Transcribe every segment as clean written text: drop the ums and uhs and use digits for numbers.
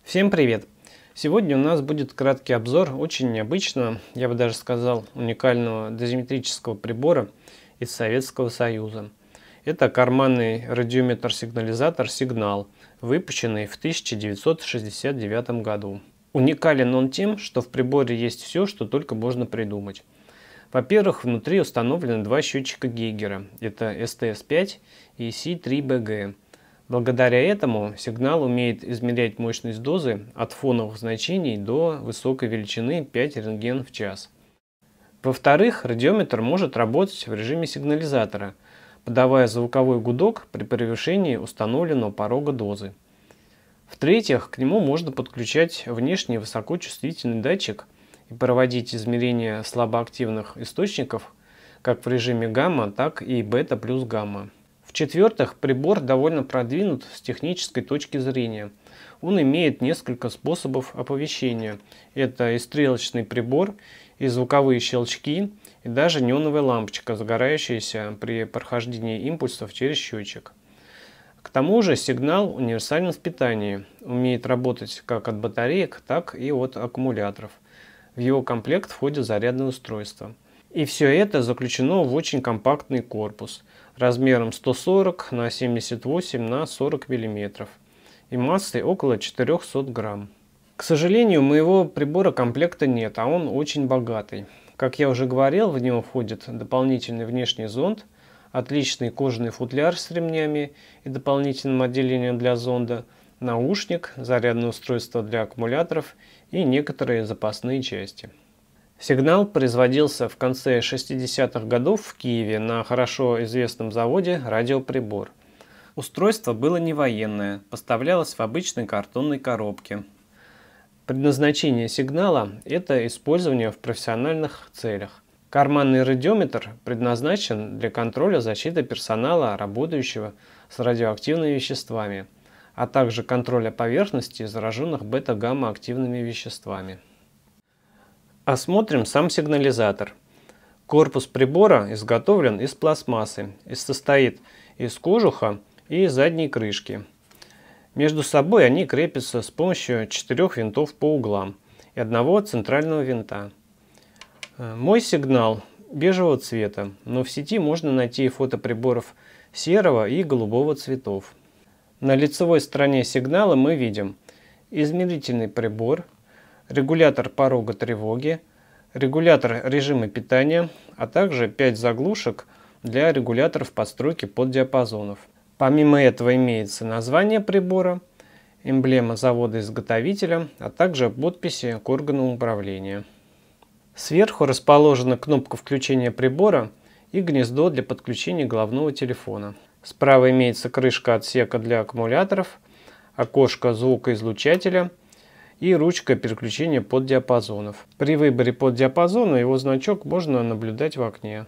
Всем привет! Сегодня у нас будет краткий обзор очень необычного, я бы даже сказал, уникального дозиметрического прибора из Советского Союза. Это карманный радиометр-сигнализатор «Сигнал», выпущенный в 1969 году. Уникален он тем, что в приборе есть все, что только можно придумать. Во-первых, внутри установлены два счетчика Гейгера, это STS-5 и C3BG. Благодаря этому сигнал умеет измерять мощность дозы от фоновых значений до высокой величины 5 рентген в час. Во-вторых, радиометр может работать в режиме сигнализатора, подавая звуковой гудок при превышении установленного порога дозы. В-третьих, к нему можно подключать внешний высокочувствительный датчик и проводить измерения слабоактивных источников как в режиме гамма, так и бета плюс гамма. В-четвертых, прибор довольно продвинут с технической точки зрения. Он имеет несколько способов оповещения. Это и стрелочный прибор, и звуковые щелчки, и даже неоновая лампочка, загорающаяся при прохождении импульсов через счетчик. К тому же сигнал универсален в питании, умеет работать как от батареек, так и от аккумуляторов. В его комплект входит зарядное устройство. И все это заключено в очень компактный корпус размером 140 на 78 на 40 мм и массой около 400 грамм. К сожалению, у моего прибора комплекта нет, а он очень богатый. Как я уже говорил, в него входит дополнительный внешний зонд, отличный кожаный футляр с ремнями и дополнительным отделением для зонда, наушник, зарядное устройство для аккумуляторов и некоторые запасные части. Сигнал производился в конце 60-х годов в Киеве на хорошо известном заводе «Радиоприбор». Устройство было не военное, поставлялось в обычной картонной коробке. Предназначение сигнала – это использование в профессиональных целях. Карманный радиометр предназначен для контроля защиты персонала, работающего с радиоактивными веществами, а также контроля поверхностей, зараженных бета-гамма-активными веществами. Осмотрим сам сигнализатор. Корпус прибора изготовлен из пластмассы и состоит из кожуха и задней крышки. Между собой они крепятся с помощью 4 винтов по углам и одного центрального винта. Мой сигнал бежевого цвета, но в сети можно найти фотоприборов серого и голубого цветов. На лицевой стороне сигнала мы видим измерительный прибор, регулятор порога тревоги, регулятор режима питания, а также 5 заглушек для регуляторов подстройки поддиапазонов. Помимо этого имеется название прибора, эмблема завода-изготовителя, а также подписи к органу управления. Сверху расположена кнопка включения прибора и гнездо для подключения головного телефона. Справа имеется крышка отсека для аккумуляторов, окошко звукоизлучателя и ручка переключения поддиапазонов. При выборе поддиапазона его значок можно наблюдать в окне.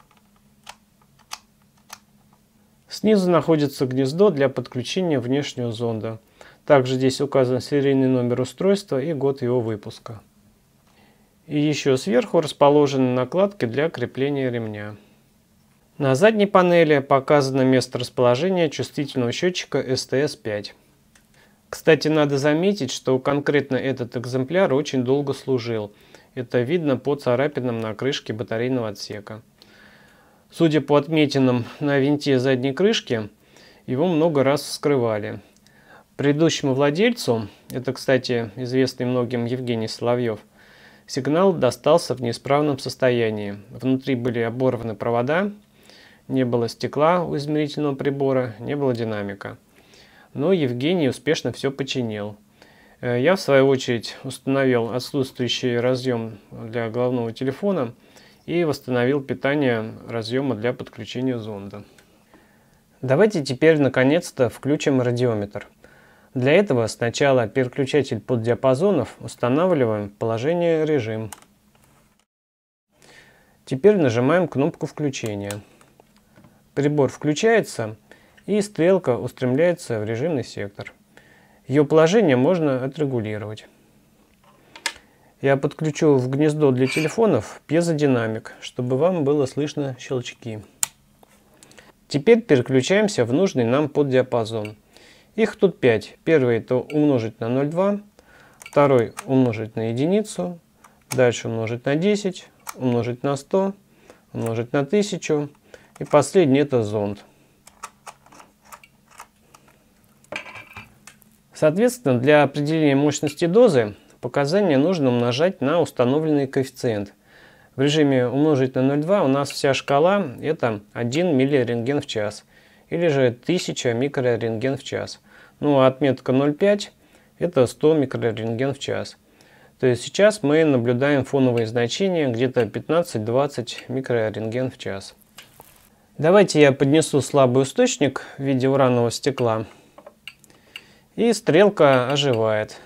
Снизу находится гнездо для подключения внешнего зонда. Также здесь указан серийный номер устройства и год его выпуска. И еще сверху расположены накладки для крепления ремня. На задней панели показано место расположения чувствительного счетчика STS-5. Кстати, надо заметить, что конкретно этот экземпляр очень долго служил. Это видно по царапинам на крышке батарейного отсека. Судя по отметинам на винте задней крышки, его много раз вскрывали. Предыдущему владельцу, это, кстати, известный многим Евгений Соловьев, сигнал достался в неисправном состоянии. Внутри были оборваны провода, не было стекла у измерительного прибора, не было динамика. Но Евгений успешно все починил. Я, в свою очередь, установил отсутствующий разъем для головного телефона и восстановил питание разъема для подключения зонда. Давайте теперь наконец-то включим радиометр. Для этого сначала переключатель поддиапазонов устанавливаем в положение режим. Теперь нажимаем кнопку включения. Прибор включается, и стрелка устремляется в режимный сектор. Ее положение можно отрегулировать. Я подключу в гнездо для телефонов пьезодинамик, чтобы вам было слышно щелчки. Теперь переключаемся в нужный нам поддиапазон. Их тут 5. Первый — это умножить на 0,2, второй умножить на единицу, дальше умножить на 10, умножить на 100, умножить на 1000, и последний это зонд. Соответственно, для определения мощности дозы показания нужно умножать на установленный коэффициент. В режиме умножить на 0,2 у нас вся шкала это 1 миллирентген в час, или же 1000 микрорентген в час. Ну а отметка 0,5 это 100 микрорентген в час. То есть сейчас мы наблюдаем фоновые значения где-то 15-20 микрорентген в час. Давайте я поднесу слабый источник в виде уранового стекла. И стрелка оживает.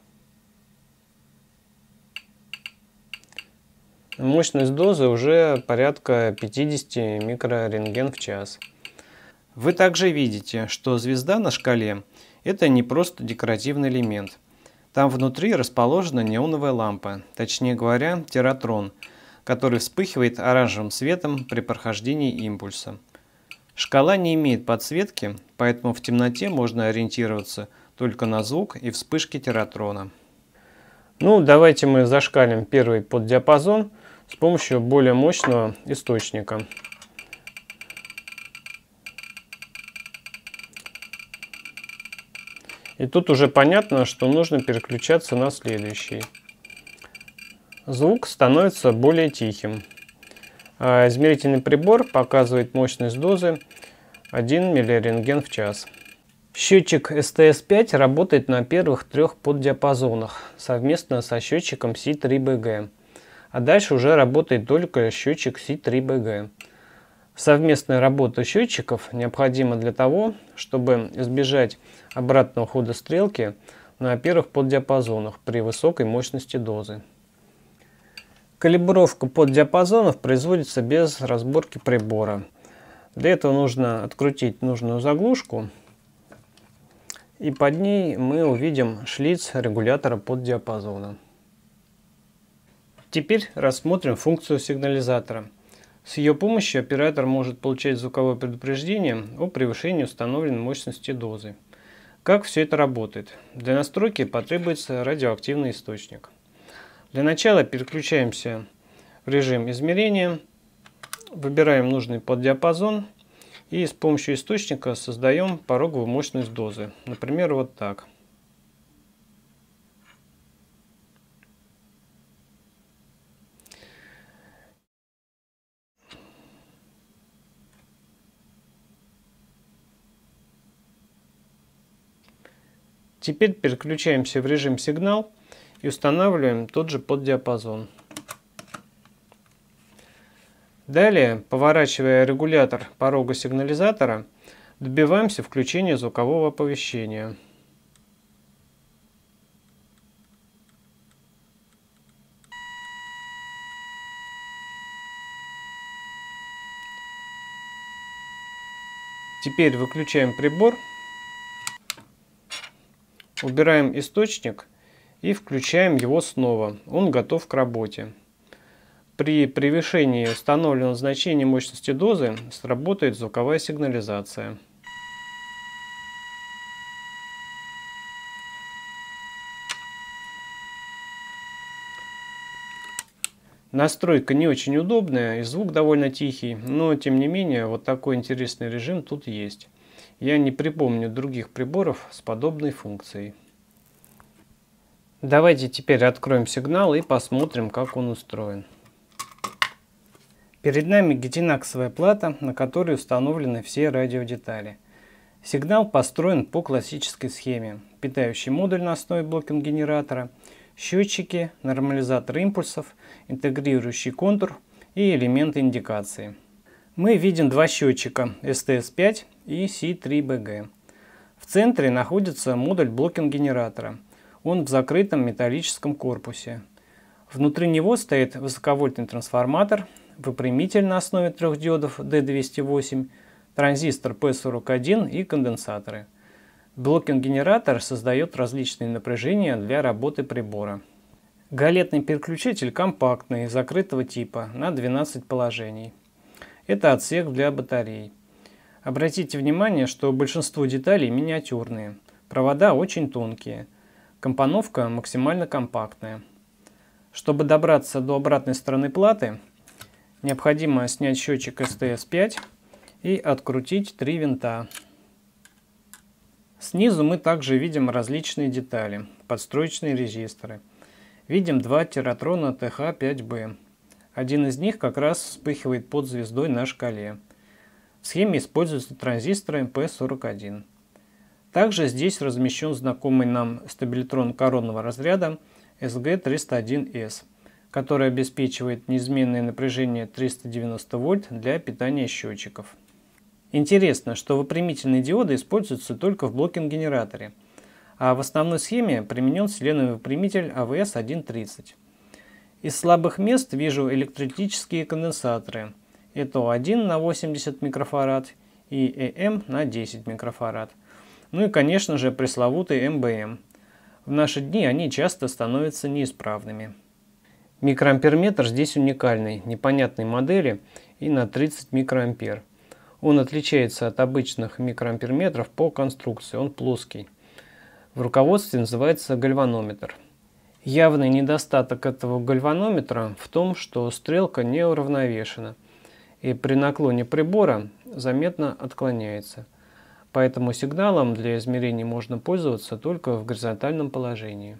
Мощность дозы уже порядка 50 микрорентген в час. Вы также видите, что звезда на шкале это не просто декоративный элемент. Там внутри расположена неоновая лампа, точнее говоря, тиратрон, который вспыхивает оранжевым светом при прохождении импульса. Шкала не имеет подсветки, поэтому в темноте можно ориентироваться только на звук и вспышки тиратрона. Ну, давайте мы зашкалим первый поддиапазон с помощью более мощного источника. И тут уже понятно, что нужно переключаться на следующий. Звук становится более тихим. А измерительный прибор показывает мощность дозы 1 миллирентген в час. Счетчик STS-5 работает на первых 3 поддиапазонах совместно со счетчиком C3BG. А дальше уже работает только счетчик C3BG. Совместная работа счетчиков необходима для того, чтобы избежать обратного хода стрелки на первых поддиапазонах при высокой мощности дозы. Калибровка поддиапазонов производится без разборки прибора. Для этого нужно открутить нужную заглушку, и под ней мы увидим шлиц регулятора поддиапазона. Теперь рассмотрим функцию сигнализатора. С ее помощью оператор может получать звуковое предупреждение о превышении установленной мощности дозы. Как все это работает? Для настройки потребуется радиоактивный источник. Для начала переключаемся в режим измерения, выбираем нужный поддиапазон и с помощью источника создаем пороговую мощность дозы. Например, вот так. Теперь переключаемся в режим сигнал и устанавливаем тот же поддиапазон. Далее, поворачивая регулятор порога сигнализатора, добиваемся включения звукового оповещения. Теперь выключаем прибор, убираем источник и включаем его снова. Он готов к работе. При превышении установленного значения мощности дозы сработает звуковая сигнализация. Настройка не очень удобная и звук довольно тихий, но тем не менее вот такой интересный режим тут есть. Я не припомню других приборов с подобной функцией. Давайте теперь откроем сигнал и посмотрим, как он устроен. Перед нами гетинаксовая плата, на которой установлены все радиодетали. Сигнал построен по классической схеме. Питающий модуль на основе блокинг-генератора, счетчики, нормализатор импульсов, интегрирующий контур и элементы индикации. Мы видим два счетчика STS-5 и C3BG. В центре находится модуль блокинг-генератора. Он в закрытом металлическом корпусе. Внутри него стоит высоковольтный трансформатор, выпрямитель на основе 3 диодов D208, транзистор P41 и конденсаторы. Блокинг-генератор создает различные напряжения для работы прибора. Галетный переключатель компактный, закрытого типа, на 12 положений. Это отсек для батарей. Обратите внимание, что большинство деталей миниатюрные, провода очень тонкие. Компоновка максимально компактная. Чтобы добраться до обратной стороны платы, необходимо снять счетчик STS-5 и открутить 3 винта. Снизу мы также видим различные детали, подстроечные резисторы. Видим 2 тиратрона TH5B. Один из них как раз вспыхивает под звездой на шкале. В схеме используются транзисторы P41. Также здесь размещен знакомый нам стабилитрон коронного разряда SG301S, который обеспечивает неизменное напряжение 390 вольт для питания счетчиков. Интересно, что выпрямительные диоды используются только в блокинг-генераторе, а в основной схеме применен селеновый выпрямитель AVS-130. Из слабых мест вижу электролитические конденсаторы ЭТО-1 на 80 микрофарад и ЭМ на 10 микрофарад. Ну и, конечно же, пресловутый МБМ. В наши дни они часто становятся неисправными. Микроамперметр здесь уникальный, непонятной модели и на 30 микроампер. Он отличается от обычных микроамперметров по конструкции, он плоский. В руководстве называется гальванометр. Явный недостаток этого гальванометра в том, что стрелка не уравновешена и при наклоне прибора заметно отклоняется. Поэтому сигналом для измерений можно пользоваться только в горизонтальном положении.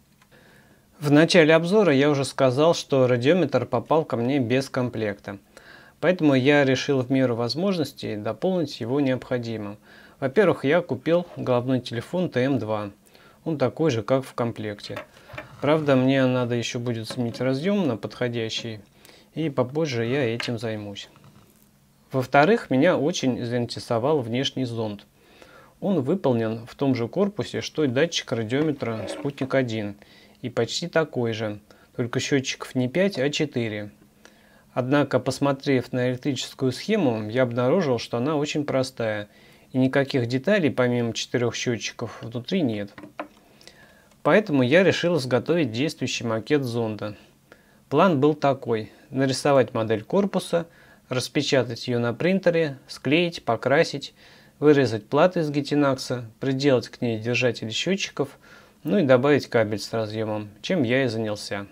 В начале обзора я уже сказал, что радиометр попал ко мне без комплекта. Поэтому я решил в меру возможностей дополнить его необходимым. Во-первых, я купил головной телефон ТМ2. Он такой же, как в комплекте. Правда, мне надо еще будет сменить разъем на подходящий, и попозже я этим займусь. Во-вторых, меня очень заинтересовал внешний зонд. Он выполнен в том же корпусе, что и датчик радиометра «Спутник-1», и почти такой же, только счетчиков не 5, а 4. Однако, посмотрев на электрическую схему, я обнаружил, что она очень простая, и никаких деталей помимо 4 счетчиков внутри нет. Поэтому я решил изготовить действующий макет зонда. План был такой: нарисовать модель корпуса, распечатать ее на принтере, склеить, покрасить, вырезать платы из гетинакса, приделать к ней держатели счетчиков, ну и добавить кабель с разъемом, чем я и занялся.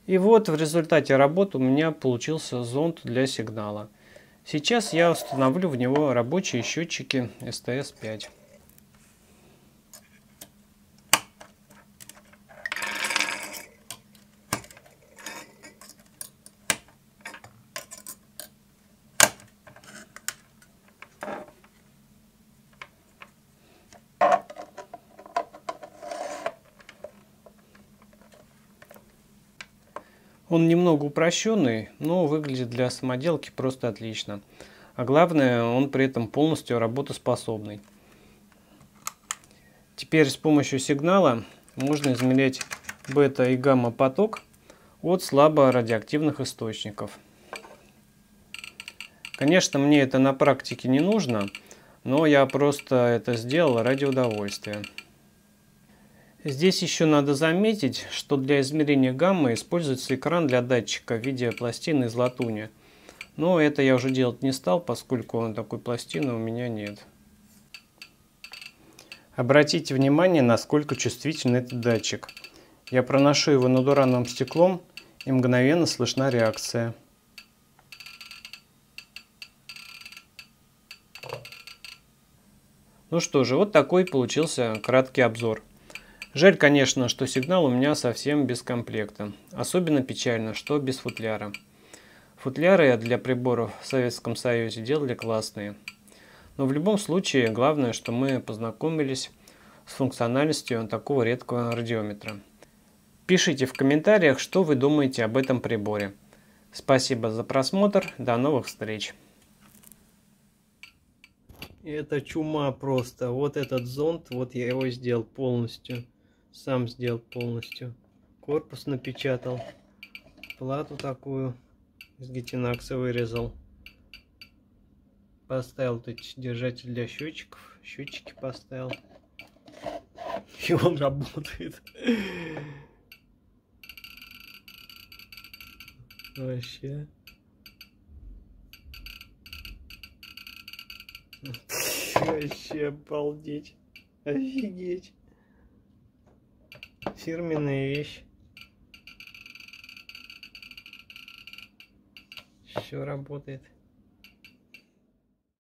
И вот в результате работы у меня получился зонд для сигнала. Сейчас я установлю в него рабочие счетчики STS-5. Он немного упрощенный, но выглядит для самоделки просто отлично. А главное, он при этом полностью работоспособный. Теперь с помощью сигнала можно измерять бета и гамма поток от слабо радиоактивных источников. Конечно, мне это на практике не нужно, но я просто это сделал ради удовольствия. Здесь еще надо заметить, что для измерения гаммы используется экран для датчика в виде пластины из латуни. Но это я уже делать не стал, поскольку такой пластины у меня нет. Обратите внимание, насколько чувствителен этот датчик. Я проношу его над урановым стеклом, и мгновенно слышна реакция. Ну что же, вот такой получился краткий обзор. Жаль, конечно, что сигнал у меня совсем без комплекта. Особенно печально, что без футляра. Футляры для приборов в Советском Союзе делали классные. Но в любом случае, главное, что мы познакомились с функциональностью такого редкого радиометра. Пишите в комментариях, что вы думаете об этом приборе. Спасибо за просмотр, до новых встреч. Это чума просто. Вот этот зонд, вот я его сделал полностью. Сам сделал полностью. Корпус напечатал. Плату такую из гетинакса вырезал. Поставил тут держатель для счетчиков. Счетчики поставил. И он работает. Вообще. Вообще обалдеть. Офигеть. Фирменная вещь. Все работает.